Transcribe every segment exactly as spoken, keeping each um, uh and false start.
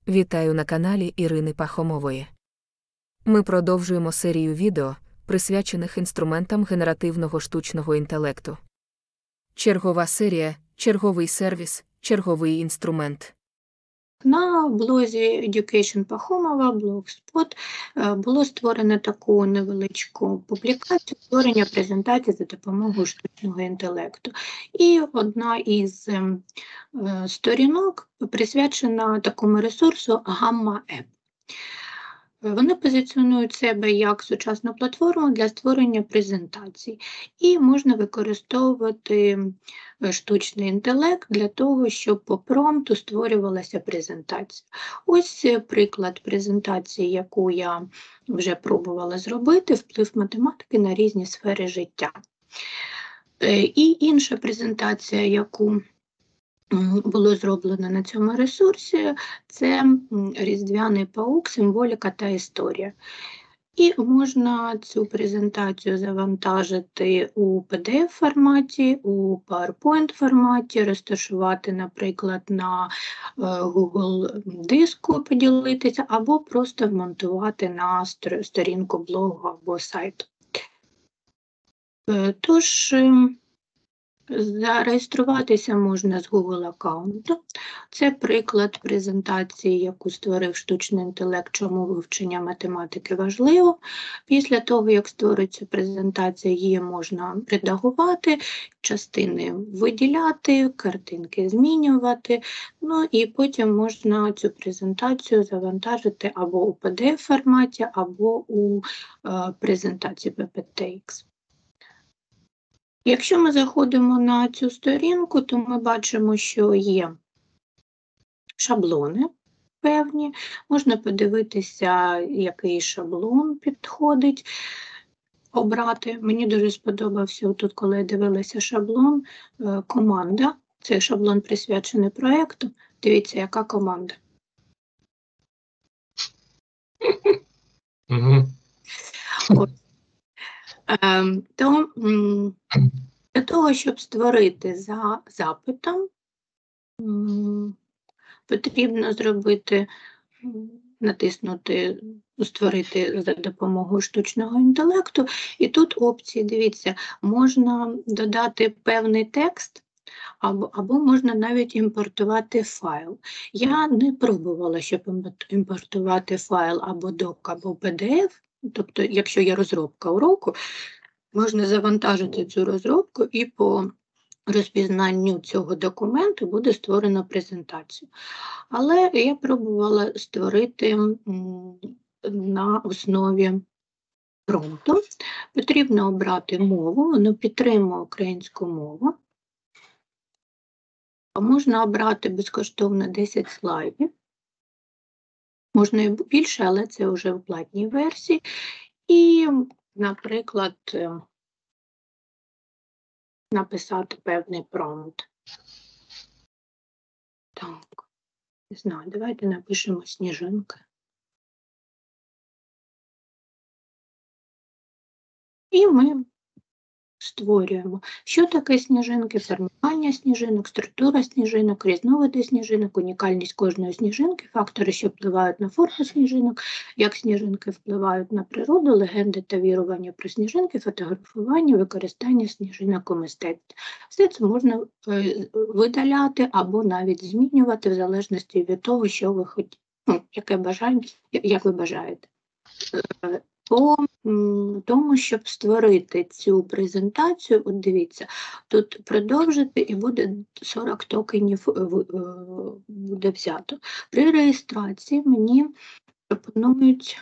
Вітаю на каналі Ірини Пахомової. Ми продовжуємо серію відео, присвячених інструментам генеративного штучного інтелекту. Чергова серія, черговий сервіс, черговий інструмент. На блозі Education Пахомова, Blogspot, було створено таку невеличку публікацію створення презентації за допомогою штучного інтелекту. І одна із сторінок присвячена такому ресурсу Gamma App. Вони позиціонують себе як сучасну платформу для створення презентацій. І можна використовувати штучний інтелект для того, щоб по промпту створювалася презентація. Ось приклад презентації, яку я вже пробувала зробити, вплив математики на різні сфери життя. І інша презентація, яку було зроблено на цьому ресурсі, це Різдвяний паук, символіка та історія. І можна цю презентацію завантажити у пі ді еф форматі, у PowerPoint форматі, розташувати, наприклад, на Google диску, поділитися, або просто вмонтувати на сторінку блогу або сайту. Тож, зареєструватися можна з Google аккаунту. Це приклад презентації, яку створив штучний інтелект, чому вивчення математики важливо. Після того, як створиться презентація, її можна редагувати, частини виділяти, картинки змінювати. Ну і потім можна цю презентацію завантажити або у пі ді еф форматі, або у е, презентації пі пі ті ікс. Якщо ми заходимо на цю сторінку, то ми бачимо, що є шаблони певні. Можна подивитися, який шаблон підходить, обрати. Мені дуже сподобався тут, коли я дивилася шаблон, команда. Цей шаблон присвячений проєкту. Дивіться, яка команда. Угу. То для того, щоб створити за запитом, потрібно зробити, натиснути «Створити за допомогою штучного інтелекту». І тут опції, дивіться, можна додати певний текст, або, або можна навіть імпортувати файл. Я не пробувала, щоб імпортувати файл або док, або пі ді еф. Тобто, якщо є розробка уроку, можна завантажити цю розробку і по розпізнанню цього документу буде створено презентацію. Але я пробувала створити на основі промпту. Потрібно обрати мову, воно підтримує українську мову. Можна обрати безкоштовно десять слайдів. Можна і більше, але це вже в платній версії. І, наприклад, написати певний промпт. Так, не знаю, давайте напишемо сніжинки. І ми створюємо. Що таке сніжинки? Формування сніжинок, структура сніжинок, різновиди сніжинок, унікальність кожної сніжинки, фактори, що впливають на форму сніжинок, як сніжинки впливають на природу, легенди та вірування про сніжинки, фотографування, використання сніжинок у мистецтві. Все це можна видаляти або навіть змінювати в залежності від того, що ви хочете, ну, яке бажання, як ви бажаєте. По тому, щоб створити цю презентацію, от дивіться, тут продовжити і буде сорок токенів буде взято. При реєстрації мені пропонують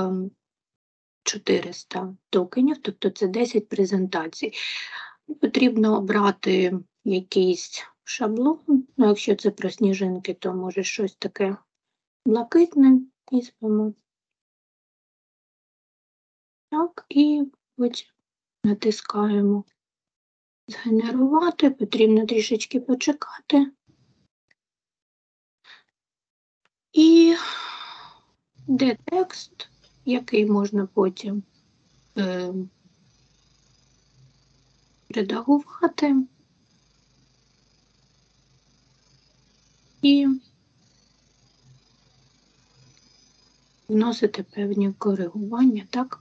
чотириста токенів, тобто це десять презентацій. Потрібно обрати якийсь шаблон, ну, якщо це про сніжинки, то може щось таке блакитне візьмемо. Так, і потім натискаємо «Згенерувати», потрібно трішечки почекати. І де текст, який можна потім е, редагувати. І вносити певні коригування, так?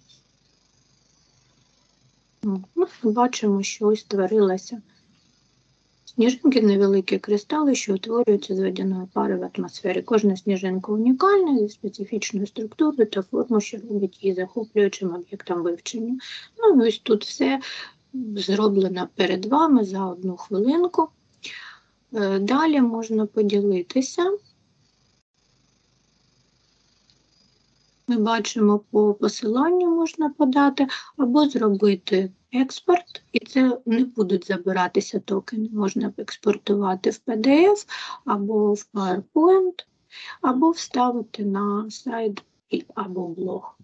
Ну, ми бачимо, що ось створилася сніжинки, невеликі кристали, що утворюються з водяної пари в атмосфері. Кожна сніжинка унікальна, зі специфічною структурою та формою, що робить її захоплюючим об'єктом вивчення. Ну, ось тут все зроблено перед вами за одну хвилинку. Далі можна поділитися. Ми бачимо, по посиланню можна подати, або зробити експорт, і це не будуть забиратися токени. Можна експортувати в пі ді еф, або в PowerPoint, або вставити на сайт або блог.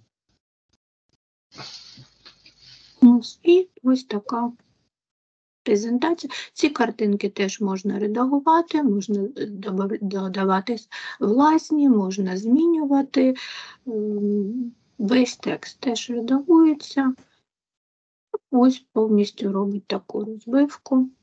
Ось, і ось така презентація. Ці картинки теж можна редагувати, можна додавати власні, можна змінювати. Весь текст теж редагується. Ось повністю робить таку розбивку.